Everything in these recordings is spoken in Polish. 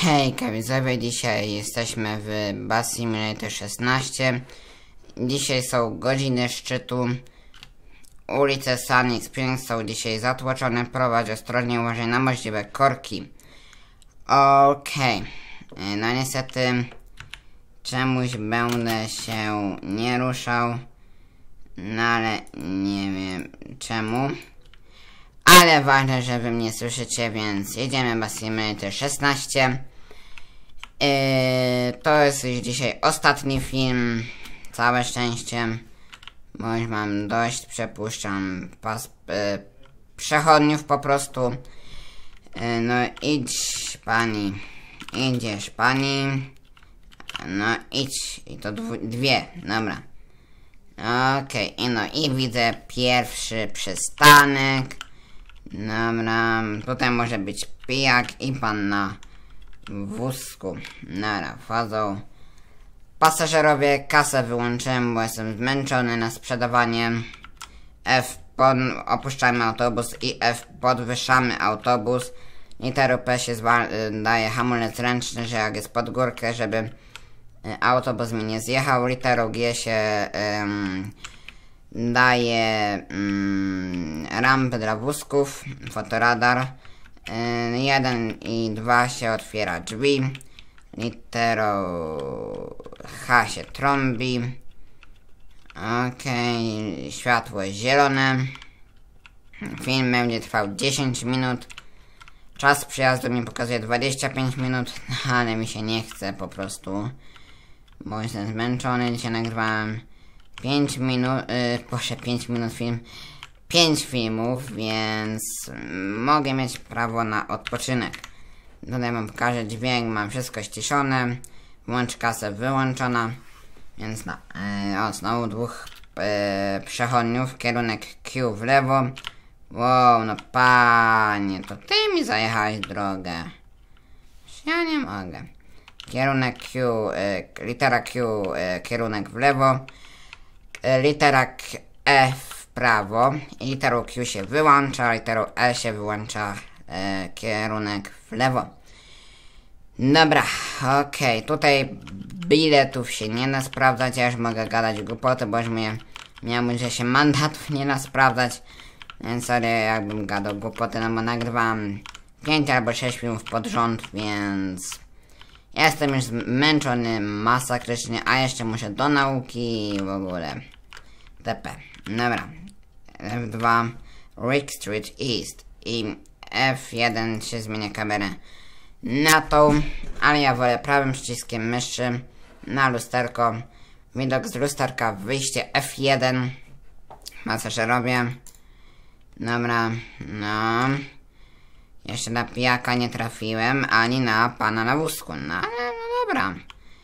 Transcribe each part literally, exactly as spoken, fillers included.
Hejka widzowie, dzisiaj jesteśmy w Bus Simulator szesnaście. Dzisiaj są godziny szczytu. Ulice Sunny Springs są dzisiaj zatłoczone. Prowadź ostrożnie, uważaj na możliwe korki. Okej, okay. No niestety czemuś będę się nie ruszał. No ale nie wiem czemu. Ale ważne, że wy mnie słyszycie, więc jedziemy Bus Simulator szesnaście. Yy, to jest już dzisiaj ostatni film. Całe szczęście. Bo już mam dość, przepuszczam pas, yy, przechodniów po prostu. Yy, no idź pani. Idziesz pani. No idź. I to dwie, dobra. Okej, okay. No i widzę pierwszy przystanek. Dobra, tutaj może być pijak i pan na wózku. Nara, wchodzą pasażerowie. Kasę wyłączyłem, bo jestem zmęczony na sprzedawanie. F, pod, opuszczamy autobus i F, podwyższamy autobus. Literą P się daje hamulec ręczny, że jak jest pod górkę, żeby autobus mi nie zjechał. Literą G się um, daje um, rampy dla wózków, fotoradar. um, jeden i dwa się otwiera drzwi. Literą H się trąbi. Okej, okay. Światło zielone. Film będzie trwał dziesięć minut. Czas przyjazdu mi pokazuje dwadzieścia pięć minut, ale mi się nie chce po prostu, bo jestem zmęczony. Dzisiaj nagrywałem pięć minut, yy, proszę, pięć minut film, pięć filmów, więc mogę mieć prawo na odpoczynek. Tutaj wam pokażę dźwięk, mam wszystko ściszone, włącz kasę wyłączona, więc no, yy, o, znowu dwóch yy, przechodniów, kierunek Q w lewo. Wow, no panie, to ty mi zajechałeś drogę. Ja nie mogę. Kierunek Q, y, litera Q, y, kierunek w lewo. Y, litera K, E w prawo. I literą Q się wyłącza, literą E się wyłącza y, kierunek w lewo. Dobra, okej, okay. Tutaj biletów się nie da sprawdzać, ja już mogę gadać głupoty, bo już mnie miałem, że się mandatów nie da sprawdzać. Więc sorry, jakbym gadał głupoty, no bo nagrywam pięć albo sześć filmów pod rząd, więc jestem już zmęczony masakrycznie, a jeszcze muszę do nauki i w ogóle T P. Dobra, F dwa Rick Street East i F jeden się zmienia kamerę na tą, ale ja wolę prawym przyciskiem myszy na lusterko. Widok z lusterka, wyjście F jeden. Pasażerowie. Dobra, no. Jeszcze na pijaka nie trafiłem, ani na pana na wózku. No ale no dobra.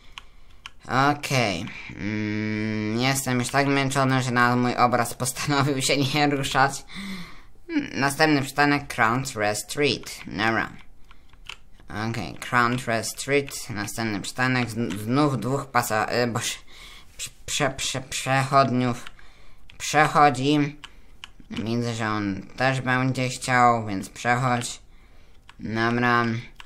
Okej. Okay. Mm, jestem już tak męczony, że na mój obraz postanowił się nie ruszać. Następny przystanek Crowtree Street. Dobra. Okej, okay. Crowtree Street. Następny przystanek. Znów dwóch pasa... Yy, boż... Prze, prze, przechodniów przechodzi. Widzę, że on też będzie chciał, więc przechodź. Dobra.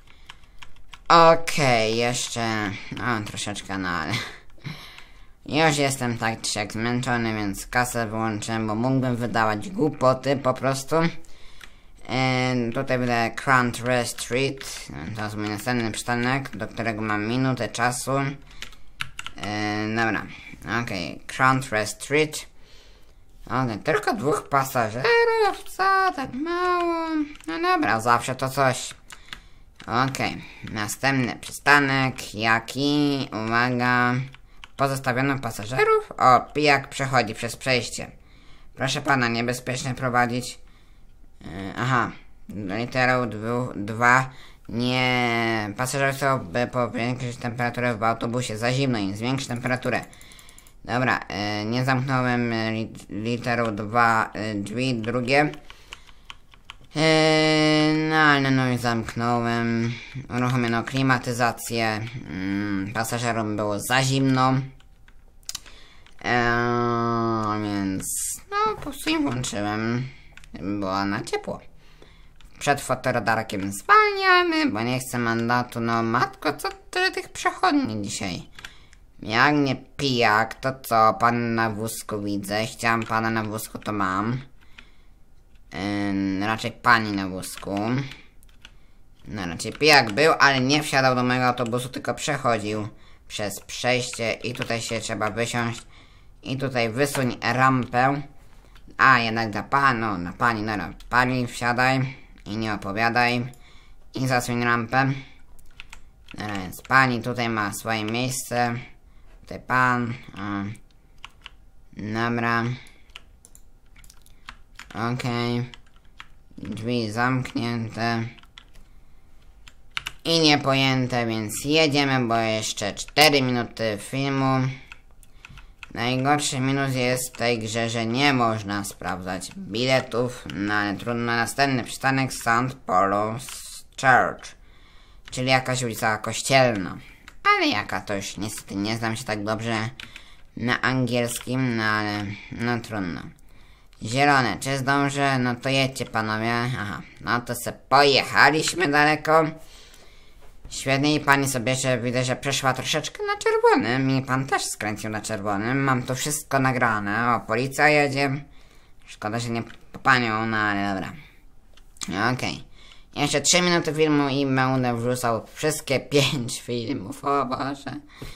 Okej, okay, jeszcze... O, troszeczkę, no ale... Już jestem tak czy jak zmęczony, więc kasę wyłączę, bo mógłbym wydawać głupoty po prostu. Yy, tutaj będę Crowtree Street. To jest mój następny przystanek, do którego mam minutę czasu. Yy, dobra. Okej, okay. Crowtree Street. Okej, tylko dwóch pasażerów, co? Tak mało? No dobra, zawsze to coś. Okej, okay. Następny przystanek, jaki? Uwaga. Pozostawiono pasażerów? O, pijak przechodzi przez przejście. Proszę pana, niebezpiecznie prowadzić. Yy, aha, literą dwa. Nie, pasażerowie chcą, by powiększyć temperaturę w autobusie. Za zimno im, zwiększy temperaturę. Dobra, y, nie zamknąłem y, literą dwa y, drzwi, drugie. Y, no ale no i zamknąłem. Uruchomiono klimatyzację. Y, pasażerom było za zimno. Y, więc no po prostu im włączyłem. Było na ciepło. przed fotoradarkiem zwalniamy, bo nie chcę mandatu. No matko, co tyle tych przechodni dzisiaj? Jak nie pijak, to co? Pan na wózku widzę. Chciałam pana na wózku, to mam. Yy, raczej pani na wózku. No raczej pijak był, ale nie wsiadał do mojego autobusu, tylko przechodził przez przejście i tutaj się trzeba wysiąść. I tutaj wysuń rampę. A, jednak dla pana, no, na pani, no, no, pani wsiadaj i nie opowiadaj. I zasuń rampę. No, więc pani tutaj ma swoje miejsce. Tutaj pan. O. Dobra. Okej. Okay. Drzwi zamknięte. I niepojęte, więc jedziemy, bo jeszcze cztery minuty filmu. Najgorszy minus jest w tej grze, że nie można sprawdzać biletów, no ale trudno. Następny przystanek Saint Paul's Church, czyli jakaś ulica Kościelna. Ale jaka to już niestety nie znam się tak dobrze na angielskim, no ale no trudno. Zielone, czy zdążę? No to jedźcie panowie. Aha, no to se pojechaliśmy daleko. Świetnie, i pani sobie jeszcze widzę, że przeszła troszeczkę na czerwonym i pan też skręcił na czerwonym. Mam to wszystko nagrane. O, policja jedzie. Szkoda, że nie po panią, no ale dobra. Okej. Okay. Jeszcze trzy minuty filmu i będę wrzucał wszystkie pięć filmów. O Boże.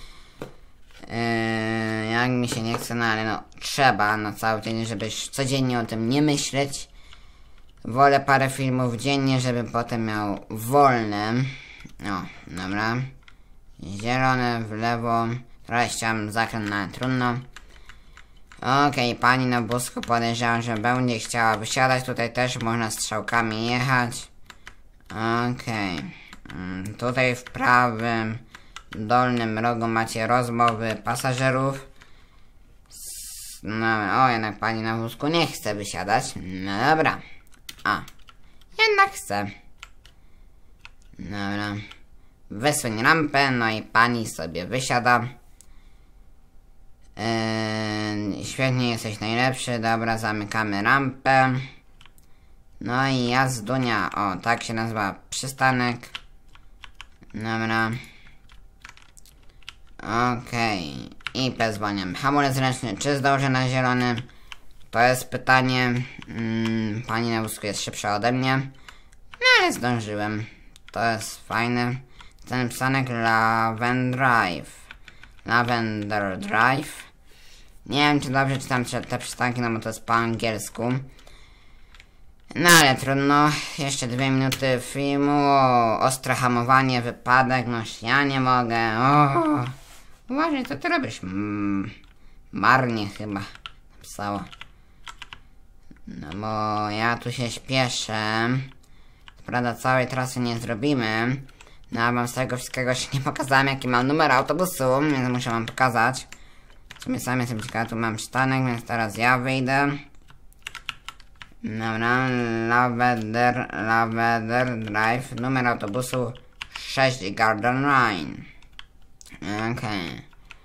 Yy, jak mi się nie chce, no ale no trzeba na cały dzień, żeby codziennie o tym nie myśleć. Wolę parę filmów dziennie, żeby potem miał wolne. O, dobra. Zielone w lewo. Trochę chciałem zakręt, ale trudno. Okej, okay, pani na wózku podejrzewam, że będzie chciała wysiadać. Tutaj też można strzałkami jechać. Okej. Okay. Tutaj w prawym dolnym rogu macie rozmowy pasażerów. No, o, jednak pani na wózku nie chce wysiadać. No dobra. A, jednak chce. Dobra. Wysuń rampę, no i pani sobie wysiada. Yy, świetnie, jesteś najlepszy. Dobra, zamykamy rampę. No i jazdunia. O, tak się nazywa przystanek. Dobra. Okej. Okay. I pozwaniam. Hamulec ręczny, czy zdążę na zielonym? To jest pytanie. Hmm, pani na wózku jest szybsza ode mnie. No ale zdążyłem. To jest fajne. Ten przystanek Lavender Drive. Lavender Drive. Nie wiem, czy dobrze czytam te przystanki, no bo to jest po angielsku. No ale trudno. Jeszcze dwie minuty filmu. O, ostre hamowanie, wypadek. No ja nie mogę. O, uważaj, co ty robisz? Mm, marnie chyba napisało. No bo ja tu się śpieszę. Prawda, całej trasy nie zrobimy. No a wam z tego wszystkiego jeszcze nie pokazałem, jaki mam numer autobusu, więc muszę wam pokazać. W sumie sam jestem ciekawy, tu mam przystanek, więc teraz ja wyjdę. Dobra, Lavender, Lavender Drive, numer autobusu sześć Garden Line. Okej. Okay.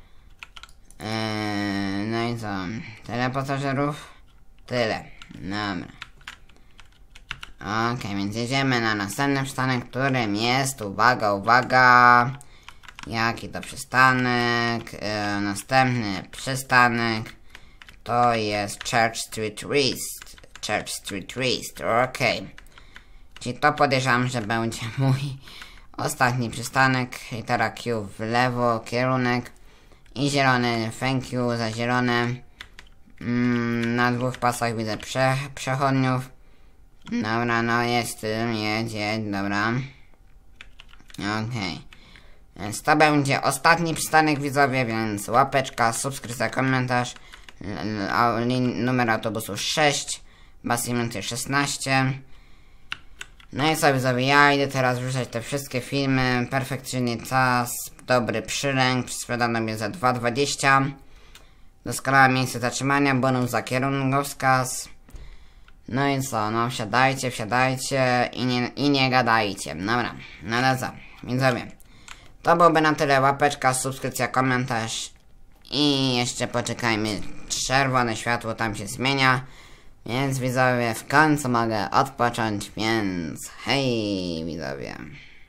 Eee, no i co? Tyle pasażerów? Tyle. Dobra. Okej, okay, więc jedziemy na następny przystanek, którym jest, uwaga, uwaga, jaki to przystanek, e, następny przystanek to jest Church Street East, Church Street East, okej, okay. Czyli to podejrzewam, że będzie mój ostatni przystanek. I teraz Q w lewo, kierunek i zielony, thank you za zielone. mm, na dwóch pasach widzę prze, przechodniów. Dobra, no jest, jedź, jedź, dobra. Okej. Okay. Więc to będzie ostatni przystanek, widzowie, więc łapeczka, subskrypcja, komentarz. Numer autobusu sześć, Basimenty szesnaście. No i co, widzowie, ja idę teraz wrzucać te wszystkie filmy. Perfekcyjny czas, dobry przyręk, sprzedano mnie za dwa dwadzieścia. Doskonałe miejsce zatrzymania, bonus za kierunkowskaz. No i co, no wsiadajcie, wsiadajcie i nie, i nie gadajcie. Dobra, no ale co, widzowie, to byłoby na tyle. Łapeczka, subskrypcja, komentarz i jeszcze poczekajmy. Czerwone światło tam się zmienia. Więc widzowie, w końcu mogę odpocząć, więc hej widzowie.